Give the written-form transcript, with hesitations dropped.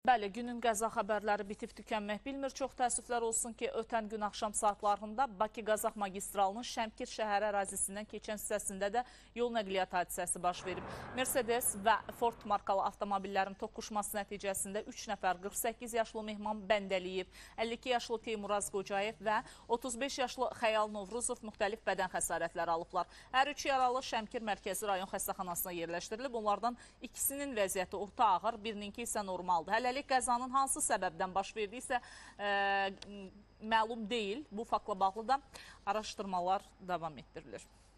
Bəli, günün qəza xəbərləri bitib tükənmək bilmir. Çox təəssüflər olsun ki, ötən gün axşam saatlarında Bakı-Qazax magistralının Şəmkir şəhər ərazisindən keçən hissəsində də yol nəqliyyat hadisəsi baş verib. Mercedes və Ford markalı avtomobillərin toqquşması nəticəsində 3 nəfər 48 yaşlı Mehman Bəndəliyev, 52 yaşlı Teymuraz Qocayev və 35 yaşlı Xəyal Novruzov müxtəlif bədən xəsarətləri alıblar. Hər üç yaralı Şəmkir Mərkəzi rayon xəstəxanasına yerləşdirilib. Onlardan ikisinin vəziyyəti orta ağır, birininki isə normaldır. Hələlik qəzanın hansı səbəbdən baş verdiysə məlum deyil. Bu faktla bağlı da araşdırmalar davam etdirilir.